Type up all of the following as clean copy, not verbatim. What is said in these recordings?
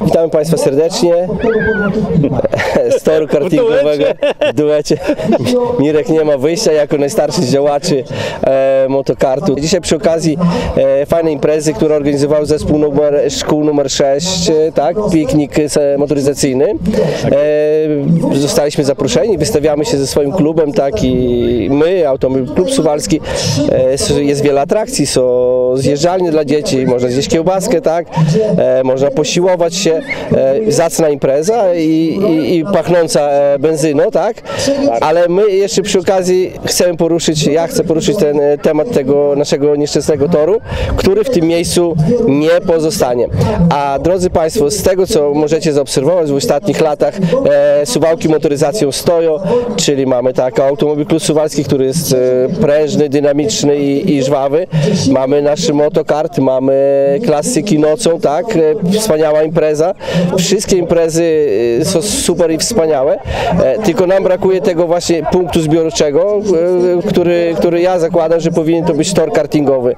Witamy Państwa serdecznie z toru kartingowego w duecie. Mirek nie ma wyjścia jako najstarszy z działaczy motokartu. Dzisiaj przy okazji fajnej imprezy, którą organizował zespół szkół numer 6, tak? Piknik motoryzacyjny. Zostaliśmy zaproszeni, wystawiamy się ze swoim klubem, tak, i my, Automobil Klub Suwalski. Jest wiele atrakcji, są zjeżdżalnie dla dzieci, można zjeść kiełbaskę, tak? Można posiłować się, zacna impreza i pachnąca benzyną, tak? Ale my jeszcze przy okazji chcemy poruszyć, ja chcę poruszyć ten temat tego naszego nieszczęsnego toru, który w tym miejscu nie pozostanie. A drodzy Państwo, z tego co możecie zaobserwować w ostatnich latach, Suwałki motoryzacją stoją, czyli mamy tak Automobil Klub Suwalski, który jest prężny, dynamiczny i żwawy. Mamy nasz motokart, mamy klasyki nocą, tak? Wspaniała impreza. Wszystkie imprezy są super i wspaniałe, tylko nam brakuje tego właśnie punktu zbiorczego, który ja zakładam, że powinien to być tor kartingowy.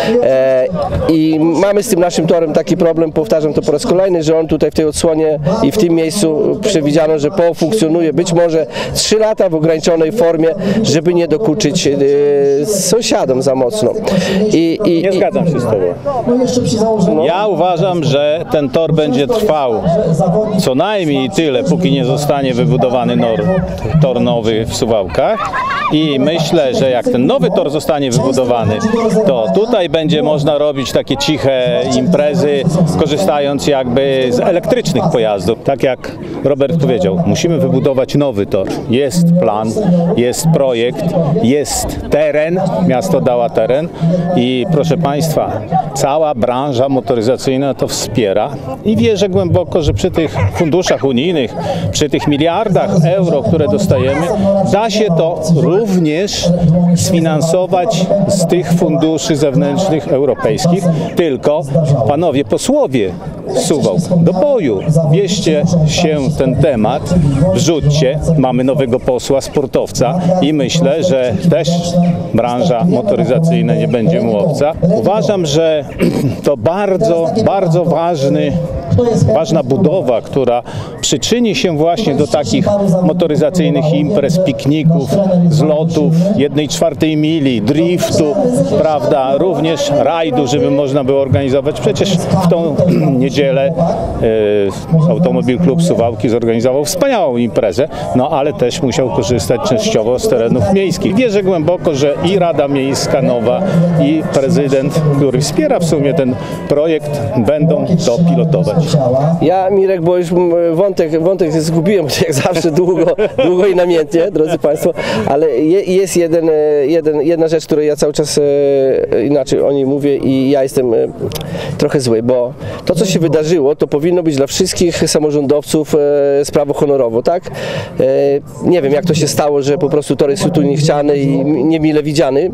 I mamy z tym naszym torem taki problem, powtarzam to po raz kolejny, że on tutaj w tej odsłonie i w tym miejscu przewidziano, że pofunkcjonuje być może 3 lata w ograniczonej formie, żeby nie dokuczyć sąsiadom za mocno. Nie zgadzam się z Tobą. Ja uważam, że ten tor będzie trwał co najmniej tyle, póki nie zostanie wybudowany tor nowy w Suwałkach. I myślę, że jak ten nowy tor zostanie wybudowany, to tutaj będzie można robić takie ciche imprezy, korzystając jakby z elektrycznych pojazdów. Tak jak Robert powiedział, musimy wybudować nowy tor. Jest plan, jest projekt, jest teren, miasto dało teren i proszę Państwa, cała branża motoryzacyjna to wspiera i wierzę głęboko, że przy tych funduszach unijnych, przy tych miliardach euro, które dostajemy, da się to również sfinansować z tych funduszy zewnętrznych europejskich. Tylko panowie posłowie Suwałk, do boju, bierzcie się ten temat, wrzućcie, mamy nowego posła, sportowca i myślę, że też branża motoryzacyjna nie będzie mu obca. Uważam, że to bardzo ważna budowa, która przyczyni się właśnie do takich motoryzacyjnych imprez, pikników, zlotów, 1/4 mili, driftu, prawda, również rajdu, żeby można było organizować. Przecież w tą niedzielę Automobil Klub Suwałki zorganizował wspaniałą imprezę, no ale też musiał korzystać częściowo z terenów miejskich. Wierzę głęboko, że i Rada Miejska nowa, i prezydent, który wspiera w sumie ten projekt, będą to pilotować. Ja, Mirek, bo już wątek zgubiłem, jak zawsze długo i namiętnie, drodzy Państwo, ale jest jedna rzecz, której ja cały czas inaczej o niej mówię i ja jestem trochę zły, bo to, co się wydarzyło, to powinno być dla wszystkich samorządowców sprawą honorową, tak? Nie wiem, jak to się stało, że po prostu tor jest tu niechciany i niemile widziany.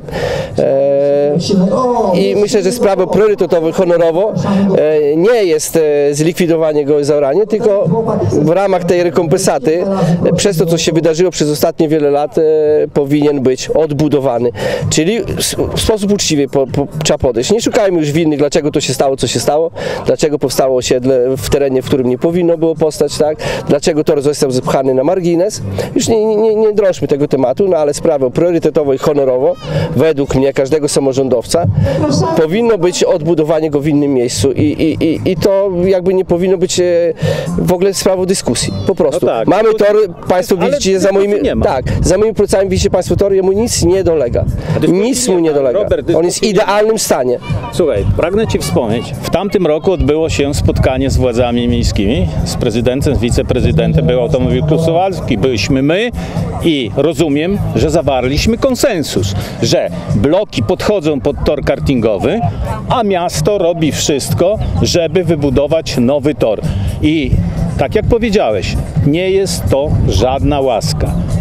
I myślę, że sprawą priorytetową, honorowo nie jest zlikwidowanie go i zaoranie, tylko w ramach tej rekompensaty przez to, co się wydarzyło przez ostatnie wiele lat, powinien być odbudowany. Czyli w sposób uczciwy trzeba podejść. Nie szukajmy już winnych, dlaczego to się stało, co się stało, dlaczego powstało osiedle w terenie, w którym nie powinno było powstać, tak? Dlaczego tor został zepchany na margines. Już nie drążmy tego tematu, no ale sprawą priorytetowo i honorowo, według mnie, każdego samorządowca, powinno być odbudowanie go w innym miejscu i to jakby nie powinno być w ogóle sprawą dyskusji, po prostu. No tak, mamy tor, Państwo widzicie, za moimi plecami widzicie Państwo tor, jemu nic nie dolega. Nic mu nie dolega. On jest w idealnym stanie. Słuchaj, pragnę Ci wspomnieć, w tamtym roku odbyło się spotkanie z władzami miejskimi, z prezydentem, z wiceprezydentem, był Automobil Klub Suwalski, byliśmy my i rozumiem, że zawarliśmy konsensus, że bloki podchodzą pod tor kartingowy, a miasto robi wszystko, żeby wybudować nowy tor. I tak jak powiedziałeś, nie jest to żadna łaska.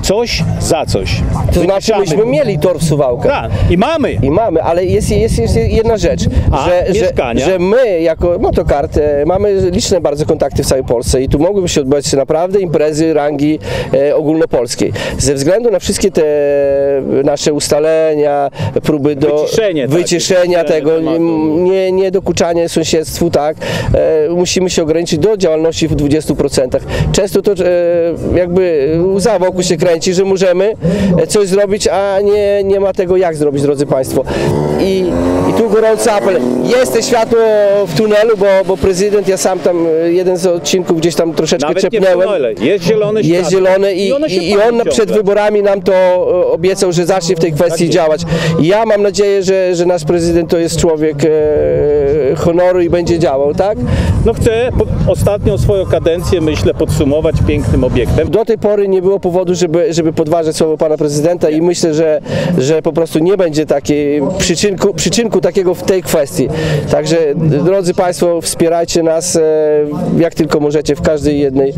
coś za coś. To znaczy, myśmy mieli tor w Suwałkach. Tak, i mamy. Ale jest jedna rzecz, że my jako Motokart mamy liczne bardzo kontakty w całej Polsce i tu mogłyby się odbywać naprawdę imprezy rangi ogólnopolskiej. Ze względu na wszystkie te nasze ustalenia, próby do wyciszenia tego, nie dokuczania sąsiedztwu, tak, musimy się ograniczyć do działalności w 20%. Często to jakby łza wokół się kręci, że możemy coś zrobić, a nie ma tego jak zrobić, drodzy Państwo. I tu gorący apel. Jest te światło w tunelu, bo prezydent, ja sam tam jeden z odcinków gdzieś tam troszeczkę nawet czepnęłem. Jest zielone światło. Jest zielone i on przed wyborami nam to obiecał, że zacznie w tej kwestii działać. I ja mam nadzieję, że nasz prezydent to jest człowiek honoru i będzie działał, tak? No chcę ostatnią swoją kadencję, myślę, podsumować pięknym obiektem. Do tej pory nie było powodu, żeby podważać słowo pana prezydenta i myślę, że po prostu nie będzie takiej przyczynku takiego w tej kwestii. Także drodzy Państwo, wspierajcie nas jak tylko możecie w każdej jednej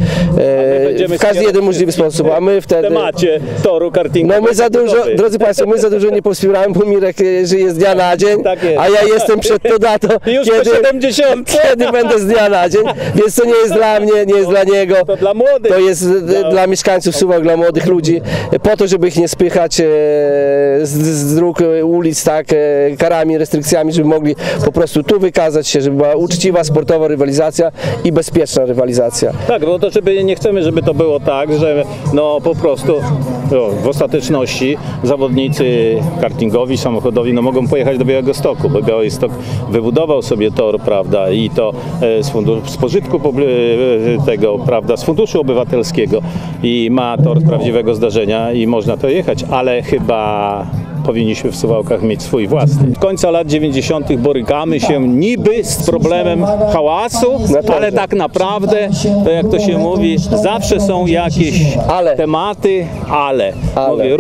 możliwy sposób, a my wtedy... W temacie toru kartingowego. No my za dużo, drodzy Państwo, my za dużo nie powspieramy, bo Mirek żyje z dnia na dzień, tak a ja jestem przed tą datą, kiedy będę z dnia na dzień, więc to nie jest dla mnie, nie jest dla niego, to dla młodych. To jest dla mieszkańców Suwałk, dla młodych ludzi, po to, żeby ich nie spychać z dróg, ulic, tak, karami, restrykcjami, żeby mogli po prostu tu wykazać się, żeby była uczciwa, sportowa rywalizacja i bezpieczna rywalizacja. Tak, bo to nie chcemy, żeby to było tak, że no po prostu w ostateczności zawodnicy kartingowi, samochodowi mogą pojechać do Białegostoku, bo Białystok wybudował sobie tor, prawda, i to z pożytku tego, prawda, z funduszu obywatelskiego i ma tor prawdziwego zdarzenia i można to jechać, ale chyba powinniśmy w Suwałkach mieć swój własny. Od końca lat 90. borykamy się niby z problemem hałasu, ale tak naprawdę, to jak to się mówi, zawsze są jakieś tematy, ale. Mówię,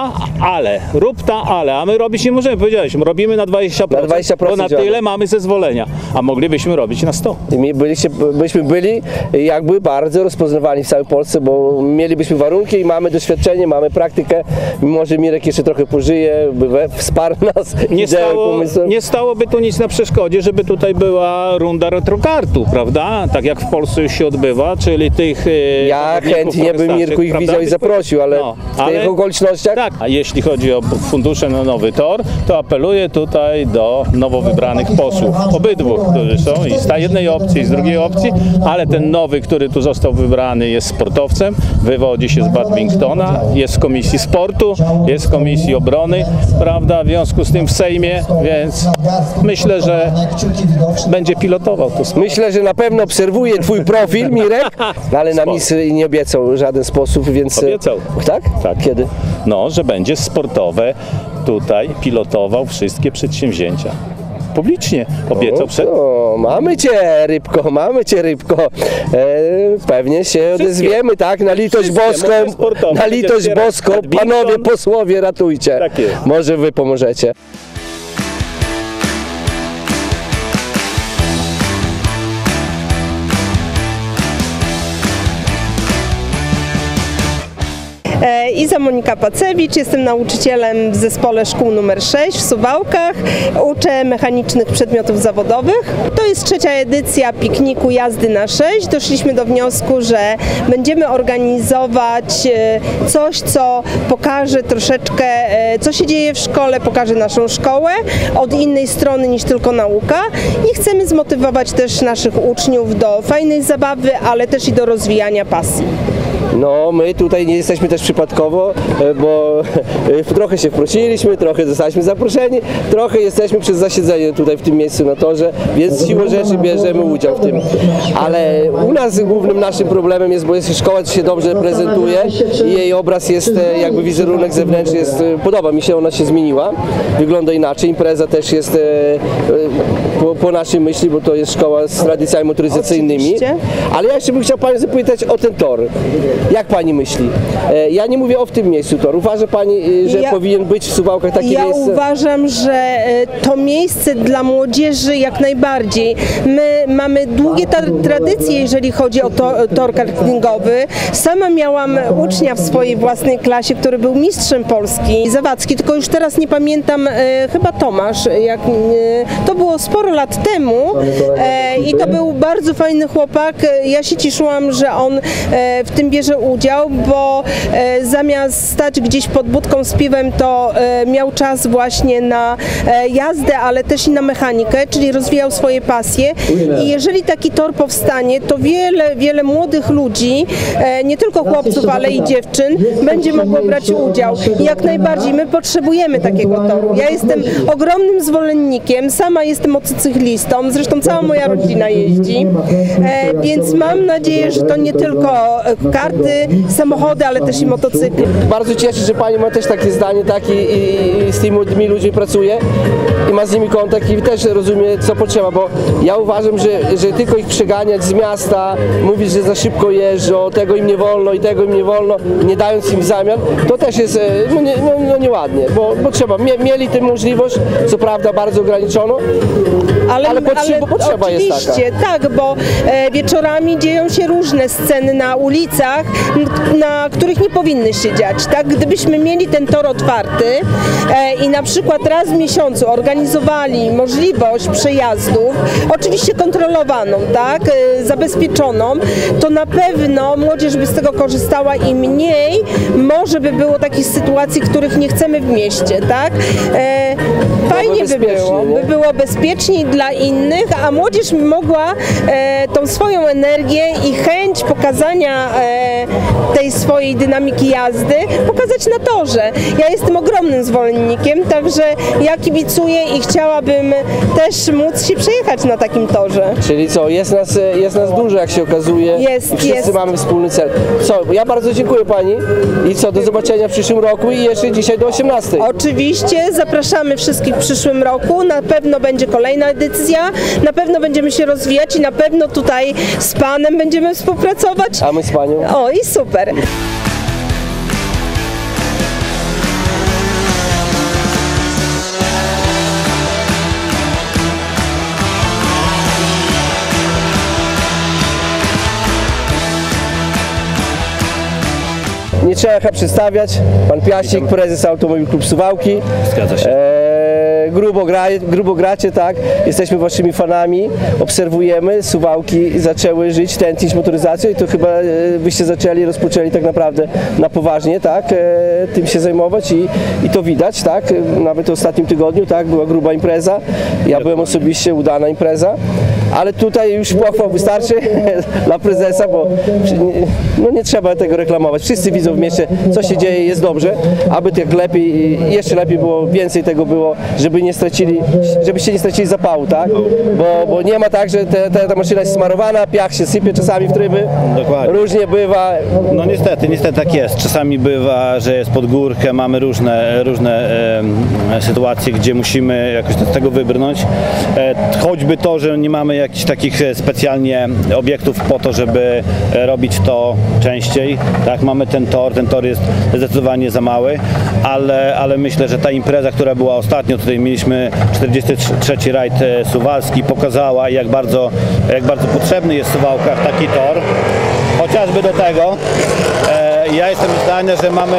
rób ta, ale, a my robić nie możemy, powiedzieliśmy, robimy na 20%, bo na tyle mamy zezwolenia, a moglibyśmy robić na 100. Byśmy byli jakby bardzo rozpoznawani w całej Polsce, bo mielibyśmy warunki i mamy doświadczenie, mamy praktykę, mimo że Mirek jeszcze trochę pożyje, wsparł nas nie stałoby tu nic na przeszkodzie, żeby tutaj była runda retrokartu, prawda? Tak jak w Polsce już się odbywa, czyli tych... Ja chętnie bym Mirku ich widział i zaprosił, ale w tych okolicznościach... Tak, a jeśli chodzi o fundusze na nowy tor, to apeluję tutaj do nowo wybranych posłów, obydwu, którzy są i z jednej opcji, i z drugiej opcji, ale ten nowy, który tu został wybrany, jest sportowcem, wywodzi się z badmintona, jest w Komisji Sportu, jest w Komisji Obrony, prawda, w związku z tym w Sejmie, więc myślę, że będzie pilotował to. Myślę, że na pewno obserwuje twój profil, Mirek, ale na misję nie obiecał w żaden sposób, więc... Obiecał. Tak? Tak. Kiedy? No, że będzie sportowe tutaj pilotował wszystkie przedsięwzięcia. Publicznie obiecał przed... Mamy cię, rybko. Pewnie się odezwiemy, tak? Na litość boską, panowie posłowie, ratujcie. Tak jest. Może wy pomożecie. Iza Monika Pacewicz, jestem nauczycielem w zespole szkół nr 6 w Suwałkach. Uczę mechanicznych przedmiotów zawodowych. To jest 3. edycja pikniku jazdy na 6. Doszliśmy do wniosku, że będziemy organizować coś, co pokaże troszeczkę, co się dzieje w szkole, pokaże naszą szkołę od innej strony niż tylko nauka i chcemy zmotywować też naszych uczniów do fajnej zabawy, ale też i do rozwijania pasji. No, my tutaj nie jesteśmy też przypadkowo, bo trochę się wprosiliśmy, trochę zostaliśmy zaproszeni, trochę jesteśmy przez zasiedzenie tutaj w tym miejscu na torze, więc siłą rzeczy bierzemy udział w tym. Ale u nas głównym naszym problemem jest, bo jest szkoła się dobrze prezentuje i jej obraz jest, jakby wizerunek zewnętrzny jest, podoba mi się, ona się zmieniła, wygląda inaczej, impreza też jest po naszej myśli, bo to jest szkoła z tradycjami motoryzacyjnymi. Ale ja jeszcze bym chciał Panią zapytać o ten tor. Jak pani myśli? Ja nie mówię o w tym miejscu tor. Uważa pani, że powinien być w Suwałkach takie miejsce? Ja uważam, że to miejsce dla młodzieży jak najbardziej. My mamy długie tradycje, jeżeli chodzi o tor kartingowy. Sama miałam ucznia w swojej własnej klasie, który był mistrzem Polski, Zawadzki, tylko już teraz nie pamiętam, chyba Tomasz. To było sporo lat temu i to był bardzo fajny chłopak. Ja się cieszyłam, że on w tym bierze udział, bo zamiast stać gdzieś pod budką z piwem, to miał czas właśnie na jazdę, ale też i na mechanikę, czyli rozwijał swoje pasje. I jeżeli taki tor powstanie, to wiele młodych ludzi, nie tylko chłopców, ale i dziewczyn, będzie mogło brać udział. I jak najbardziej my potrzebujemy takiego toru. Ja jestem ogromnym zwolennikiem, sama jestem motocyklistą, zresztą cała moja rodzina jeździ, więc mam nadzieję, że to nie tylko karty, samochody, ale też i motocykle. Bardzo cieszę, że pani ma też takie zdanie, i z tymi młodymi ludźmi pracuje i ma z nimi kontakt i też rozumie, co potrzeba, bo ja uważam, że tylko ich przeganiać z miasta, mówić, że za szybko jeżdżą, tego im nie wolno i tego im nie wolno, nie dając im w zamian, to też jest nieładnie, bo trzeba, mieli tę możliwość, co prawda bardzo ograniczoną, ale potrzeba jest taka. Oczywiście, tak, bo wieczorami dzieją się różne sceny na ulicach, na których nie powinny się dziać, tak? Gdybyśmy mieli ten tor otwarty i na przykład raz w miesiącu organizowali możliwość przejazdów, oczywiście kontrolowaną, tak? Zabezpieczoną, to na pewno młodzież by z tego korzystała i mniej może by było takich sytuacji, których nie chcemy w mieście, tak? Fajnie by było bezpieczniej dla innych, a młodzież mogła tą swoją energię i chęć pokazania tej swojej dynamiki jazdy pokazać na torze. Ja jestem ogromnym zwolennikiem, także ja kibicuję i chciałabym też móc się przejechać na takim torze. Czyli co, jest nas dużo, jak się okazuje. Wszyscy mamy wspólny cel. Co, ja bardzo dziękuję pani i co, do zobaczenia w przyszłym roku i jeszcze dzisiaj do 18. Oczywiście, zapraszamy wszystkich w przyszłym roku, na pewno będzie kolejna edycja, na pewno będziemy się rozwijać i na pewno tutaj z panem będziemy współpracować. A my z panią. O, i super. Nie trzeba chyba przedstawiać, pan Piasik, prezes Automobil Klub Suwałki. Zgadza się. Grubo gracie, tak? Jesteśmy waszymi fanami, obserwujemy, Suwałki zaczęły żyć, tętnić motoryzacją i to chyba byście rozpoczęli tak naprawdę na poważnie, tak? Tym się zajmować i to widać, tak? Nawet w ostatnim tygodniu, tak? Była gruba impreza, ja byłem osobiście, udana impreza, ale tutaj już pochwał wystarczy dla prezesa, bo nie trzeba tego reklamować. Wszyscy widzą w mieście, co się dzieje, jest dobrze, aby tak lepiej, jeszcze lepiej było, więcej tego było, żebyście nie stracili zapału, tak? Bo nie ma tak, że ta maszyna jest smarowana, piach się sypie czasami w tryby. Dokładnie. Różnie bywa. No niestety tak jest. Czasami bywa, że jest pod górkę, mamy różne sytuacje, gdzie musimy jakoś z tego wybrnąć. Choćby to, że nie mamy jakichś takich specjalnie obiektów po to, żeby robić to częściej. Tak, mamy ten tor jest zdecydowanie za mały, ale myślę, że ta impreza, która była ostatnio, tutaj mieliśmy 43. rajd suwalski, pokazała, jak bardzo potrzebny jest w Suwałkach taki tor. Chociażby do tego, ja jestem zdania,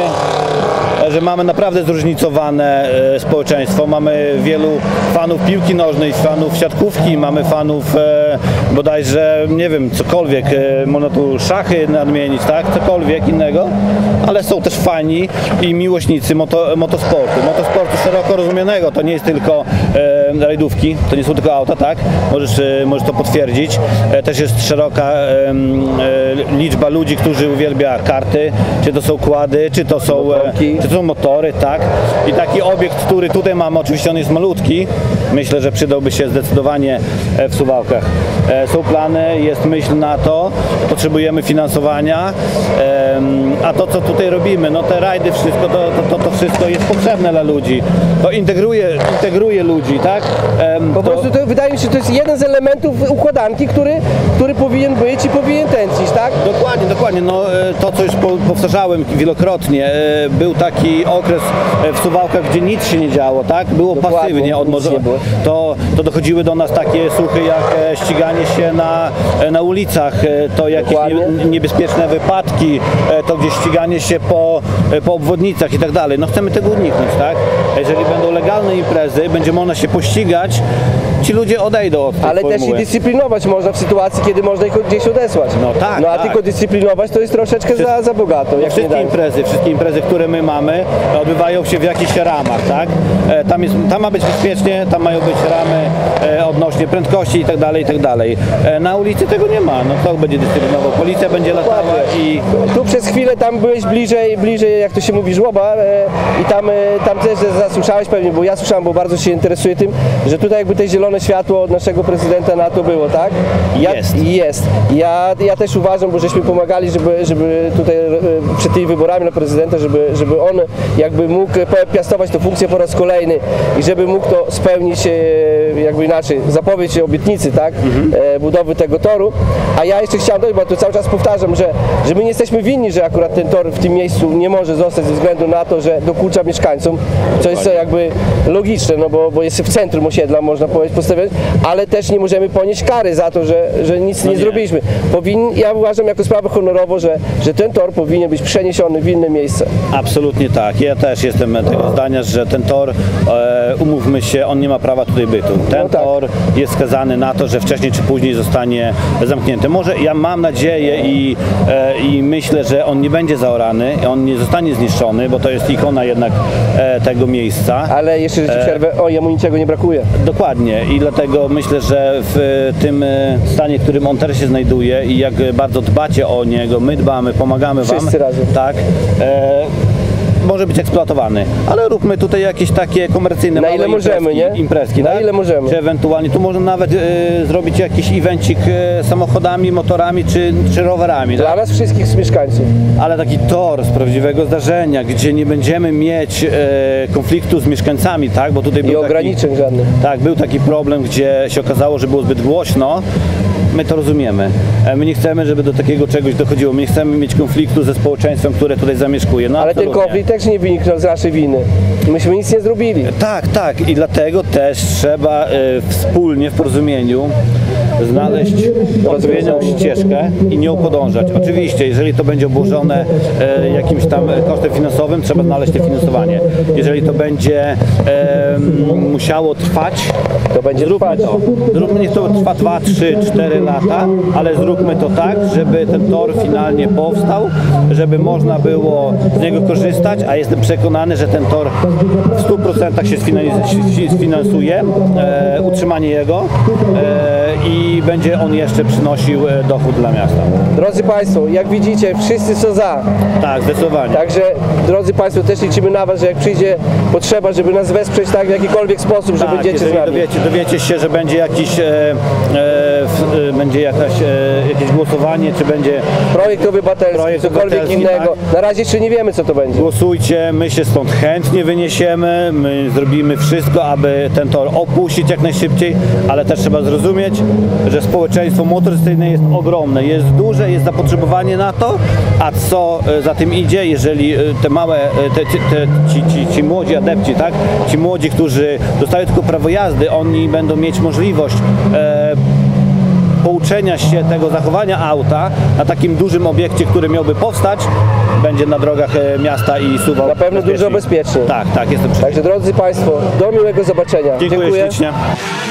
że mamy naprawdę zróżnicowane społeczeństwo. Mamy wielu fanów piłki nożnej, fanów siatkówki, mamy fanów bodajże, nie wiem, cokolwiek, można tu szachy nadmienić, tak, cokolwiek innego, ale są też fani i miłośnicy motosportu szeroko rozumianego. To nie jest tylko rajdówki, to nie są tylko auta, tak, możesz to potwierdzić. Też jest szeroka liczba ludzi, którzy uwielbia karty, czy to są kłady, czy to są bramki. Czy to są motory, tak. I taki obiekt, który tutaj mamy, oczywiście on jest malutki, myślę, że przydałby się zdecydowanie w Suwałkach. Są plany, jest myśl na to, potrzebujemy finansowania, a to co tutaj robimy, no te rajdy, wszystko, to wszystko jest potrzebne dla ludzi. To integruje ludzi, tak? Po prostu to wydaje mi się, że to jest jeden z elementów układanki, który powinien być i powinien tętnić, tak? Dokładnie. No, to, co już powtarzałem wielokrotnie, był taki okres w Suwałkach, gdzie nic się nie działo, tak? Było pasywnie, to dochodziły do nas takie słuchy jak ściganie się na ulicach, to jakieś niebezpieczne wypadki, to gdzieś ściganie się po obwodnicach i tak dalej. No chcemy tego uniknąć, tak? Jeżeli będą legalne imprezy, będzie można się pościgać, ci ludzie odejdą od tej Ale formuły. też i dyscyplinować można w sytuacji, kiedy można ich gdzieś odesłać. No tak, No a tak. tylko dyscyplinować to jest troszeczkę za bogato. Jak Wszystkie imprezy, które my mamy, odbywają się w jakichś ramach, tak? Tam ma być bezpiecznie, tam mają być ramy odnośnie prędkości i tak dalej. Na ulicy tego nie ma, no kto będzie dyscyplinował? Policja będzie latała i... Tu przez chwilę tam byłeś bliżej jak to się mówi, żłoba i tam też zasłyszałeś pewnie, bo ja słyszałem, bo bardzo się interesuję tym, że tutaj jakby te zielone światło od naszego prezydenta na to było, tak? Jest. Ja też uważam, bo żeśmy pomagali, żeby tutaj przed tymi wyborami na prezydenta, żeby on jakby mógł piastować tę funkcję po raz kolejny i żeby mógł to spełnić jakby inaczej, zapowiedź obietnicy, tak? Budowy tego toru. A ja jeszcze chciałem dodać, bo to cały czas powtarzam, że my nie jesteśmy winni, że akurat ten tor w tym miejscu nie może zostać ze względu na to, że dokucza mieszkańcom, co jest jakby logiczne, no bo jest w centrum osiedla, można powiedzieć, postawiać, ale też nie możemy ponieść kary za to, że nic nie zrobiliśmy. Ja uważam jako sprawę honorową, że ten tor powinien być przeniesiony w inne miejsce. Absolutnie tak. Ja też jestem tego zdania, że ten tor, umówmy się, on nie ma prawa tutaj bytu. Ten tor jest skazany na to, że wcześniej czy później zostanie zamknięty. Może ja mam nadzieję i myślę, że on nie będzie zaorany, on nie zostanie zniszczony, bo to jest ikona jednak tego miejsca. Ale jeszcze, że ci przerwę, jemu niczego nie brakuje. Dokładnie i dlatego myślę, że w tym stanie, w którym on teraz się znajduje i jak bardzo dbacie o niego, my dbamy, pomagamy wam. Wszyscy razem. Tak. Może być eksploatowany, ale róbmy tutaj jakieś takie komercyjne na ile możemy, nie? Imprezki, na tak? ile możemy. Czy ewentualnie tu można nawet zrobić jakiś evencik samochodami, motorami czy rowerami. Dla tak? nas wszystkich z mieszkańców. Ale taki tor z prawdziwego zdarzenia, gdzie nie będziemy mieć konfliktu z mieszkańcami, tak? Bo tutaj był ograniczeń żadnych. Tak, był taki problem, gdzie się okazało, że było zbyt głośno. My to rozumiemy. My nie chcemy, żeby do takiego czegoś dochodziło. My nie chcemy mieć konfliktu ze społeczeństwem, które tutaj zamieszkuje. No, ale ten konflikt też nie wyniknął z naszej winy. Myśmy nic nie zrobili. Tak. I dlatego też trzeba wspólnie w porozumieniu znaleźć odpowiednią ścieżkę i nią podążać. Oczywiście, jeżeli to będzie obłożone jakimś tam kosztem finansowym, trzeba znaleźć to finansowanie. Jeżeli to będzie musiało trwać, to będzie trwać. Niech to trwa 2, 3, 4 lata, ale zróbmy to tak, żeby ten tor finalnie powstał, żeby można było z niego korzystać, a jestem przekonany, że ten tor w 100% się sfinansuje, utrzymanie jego i będzie on jeszcze przynosił dochód dla miasta. Drodzy Państwo, jak widzicie, wszyscy są za. Tak, zdecydowanie. Także, drodzy Państwo, też liczymy na Was, że jak przyjdzie potrzeba, żeby nas wesprzeć tak w jakikolwiek sposób, że będziecie z nami. Dowiecie się, że będzie jakieś głosowanie, czy będzie projekt obywatelski, cokolwiek innego. Tak? Na razie jeszcze nie wiemy, co to będzie. Głosujcie, my się stąd chętnie wyniesiemy, my zrobimy wszystko, aby ten tor opuścić jak najszybciej, ale też trzeba zrozumieć, że społeczeństwo motoryzacyjne jest ogromne, jest duże, jest zapotrzebowanie na to, a co za tym idzie, jeżeli te małe, ci młodzi adepci, tak? Ci młodzi, którzy dostają tylko prawo jazdy, oni będą mieć możliwość pouczenia się tego zachowania auta na takim dużym obiekcie, który miałby powstać, będzie na drogach miasta i Suwałk. Na pewno dużo bezpieczniej. Tak, jestem przekonany. Także drodzy Państwo, do miłego zobaczenia. Dziękuję ślicznie.